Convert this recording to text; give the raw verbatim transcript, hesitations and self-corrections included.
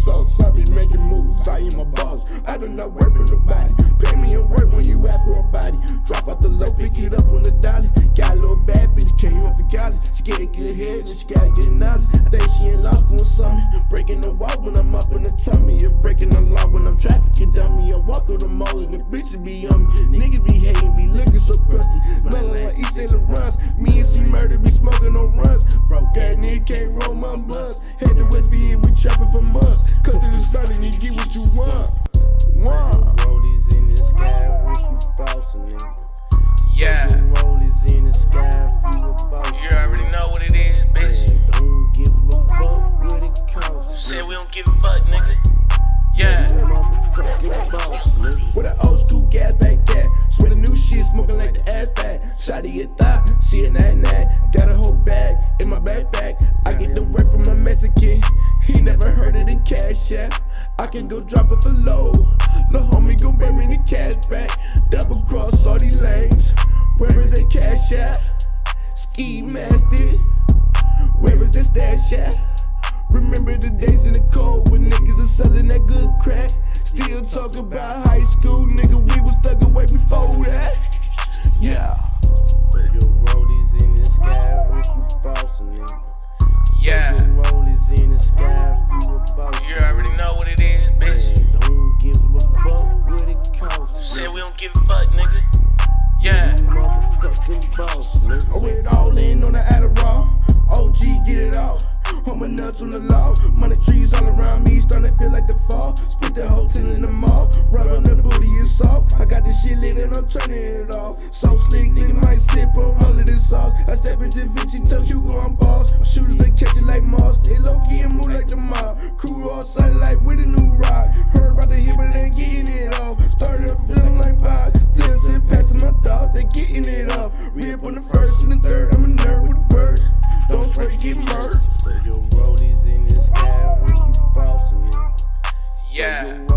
sauce. I be making moves, I am a boss. I do not work for nobody. Pay me and work when you ask for a body. Drop out the low, pick it up on the dolly. Got a little bad bitch, came home for college. She get good head and she got good knowledge. I think she in law school or something. Breaking the wall when I'm up in the tummy. You're breaking the law when I'm trafficking dummy. I walk through the mall and the bitches be on me. Niggas be hating me, looking so crusty. Smelling like East Sailor runs. Me and C Murder be smoking no runs. Broke ass nigga can't roll my blunts. Head to West V, we trapping for months. Cut to the start and you get what you want. One. Rollies in the sky, Ricky Boston, nigga. Yeah. Rollies in the sky, if you a boss. You already know what it is, bitch. Yeah, don't give a fuck what it costs. Said we don't give a fuck, nigga. Yeah. Motherfucking boss, nigga. With an old school gas back cat. Swear the new shit smoking like the ass back. Shotty your thought, she a nat nat. Got a whole bag in my backpack. I get the work from a Mexican. He never heard of the cash app. I can go drop it for low. Lil' homie gon' bring me the cash back. Double cross all these lanes. Where is that cash at? Ski master. Where is that stash at? Remember the days in the cold when niggas are selling that good crack. Still talk about high school, nigga, we was stuck away before that. Yeah. Your rollies in the sky, Ricky Boston, nigga. Yeah. Your rollies in the sky, if you a boss. You already know what it is, bitch. Yeah, don't give a fuck what it costs. Said we don't give a fuck, nigga. Yeah. You motherfucking boss, nigga. I went all in on the Adderall. O G, get it off. Hold my nuts on the law. Money trees all around me, starting to feel like the fall. Spit the whole tin in the mall. Rub on the booty, it's soft. I got this shit lit and I'm turning it off. So slick, nigga might slip on all of this sauce. I step into Vinci, tell Hugo I'm boss. Shooters, they catch it like moss. They low key and move like the mob. Crew all silent like with a new rock. Heard about the hit, but they ain't getting it off. Started feeling like pie. Still sitting past my dogs, they getting it off. Rip on the first and the third, I'm a nerd with the birds. Don't try to get murdered. Your rollies in the sky, Ricky Boston, nigga. Yeah.